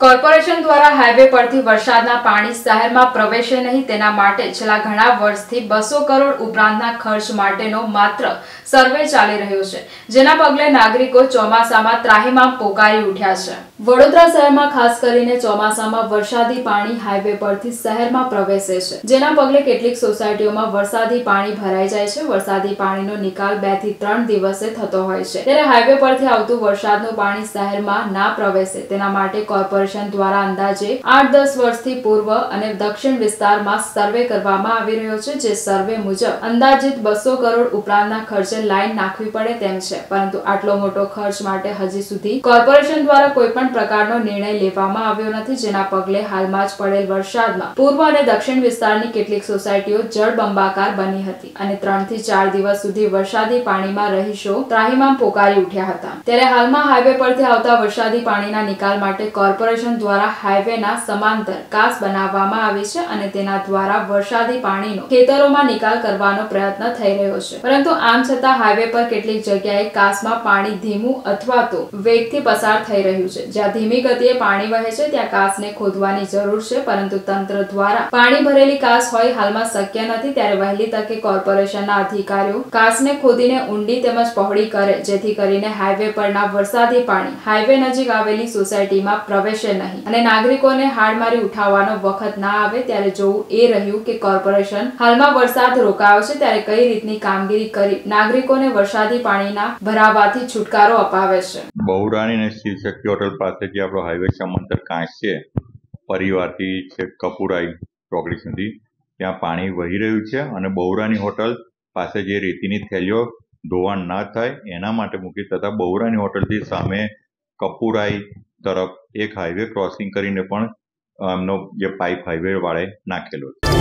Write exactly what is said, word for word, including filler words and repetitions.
Corporation દ્વારા highway પરથી વરસાદના પાણી શહેરમાં પ્રવેશે નહીં તેના માટે છેલ્લા ઘણા વર્ષથી બસો કરોડ ઉપરાંતના ખર્ચ માટેનો માત્ર સર્વે ચાલી રહ્યો છે, જેના પગલે નાગરિકો ચોમાસામાં ત્રાહિમામ પોકારી ઉઠ્યા છે। વડોદરા શહેરમાં ખાસ કરીને ચોમાસામાં વરસાદી પાણી હાઈવે પરથી શહેરમાં પ્રવેશે છે, જેના પગલે કેટલીક સોસાયટીઓમાં વરસાદી પાણી ભરાઈ જાય છે। વરસાદી પાણીનો નિકાલ બે થી ત્રણ દિવસે થતો હોય છે, ત્યારે હાઈવે પરથી આવતું વરસાદનું પાણી શહેરમાં ના પ્રવેશે તેના માટે કોર્પોરેશન દ્વારા અંદાજે આઠ દસ વર્ષથી પૂર્વ અને દક્ષિણ વિસ્તારમાં સર્વે કરવામાં આવી રહ્યો છે, જે સર્વે મુજબ અંદાજિત બસો કરોડ ઉપરાંતના ખર્ચે લાઈન નાખવી પડે તેમ છે, પરંતુ આટલો મોટો ખર્ચ માટે હજી સુધી કોર્પોરેશન દ્વારા કોઈ પણ પ્રકારનો નિર્ણય લેવામાં આવ્યો નથી, જેના પગલે હાલમાં જ પડેલ વરસાદમાં પૂર્વ અને દક્ષિણ વિસ્તારની કેટલીક સોસાયટીઓ જળબંબાકાર બની હતી અને ત્રણ થી ચાર દિવસ સુધી વરસાદી પાણીમાં રહીશો ત્રાહિમામ પોકારી ઉઠ્યા હતા। ત્યારે હાલમાં હાઈવે પરથી આવતા વરસાદી પાણીના નિકાલ માટે કોર્પોરેશન દ્વારા હાઈવેના સમાંતર કાસ બનાવવામાં આવી છે અને તેના દ્વારા વરસાદી પાણીનો ખેતરોમાં નિકાલ કરવાનો પ્રયત્ન થઈ રહ્યો છે, પરંતુ આમ છતાં હાઈવે પર કેટલીક જગ્યાએ કાસમાં પાણી ધીમું અથવા તો વેગથી પસાર થઈ રહ્યું છે। જ્યાં ધીમી ગતિએ પાણી વહે છે ત્યાં કાસને ખોદવાની જરૂર છે, પરંતુ તંત્ર દ્વારા પાણી ભરેલી કાસ હોય હાલમાં શક્ય નથી, ત્યારે વહેલી તકે કોર્પોરેશનના અધિકારીઓ કાસને ખોદીને ઊંડી તેમજ પહોળી કરે, જેથી કરીને હાઈવે પરના વરસાદી પાણી હાઈવે નજીક આવેલી સોસાયટીમાં પ્રવેશે નહીં અને નાગરિકોને હાડમારી ઉઠાવવાનો વખત ના આવે। ત્યારે જોવું એ રહ્યું કે કોર્પોરેશન હાલમાં વરસાદ રોકાયો છે ત્યારે કઈ રીતની કામગીરી કરી નાગરિકોને વરસાદી પાણીના ભરાવાથી છુટકારો અપાવે છે। બહુરાની અને શિવશક્તિ હોટલ પાસે જે આપણો હાઈવે સમાંતર કાંસ છે, પરિવારથી છે કપુરાઈ ચોકડી સુધી ત્યાં પાણી વહી રહ્યું છે અને બહુરાની હોટલ પાસે જે રેતીની થેલીઓ ધોવાણ ના થાય એના માટે મૂકી તથા બહુરાની હોટલથી સામે કપુરાઈ તરફ એક હાઈવે ક્રોસિંગ કરીને પણ એમનો જે પાઇપ હાઈવે વાળે નાખેલો છે।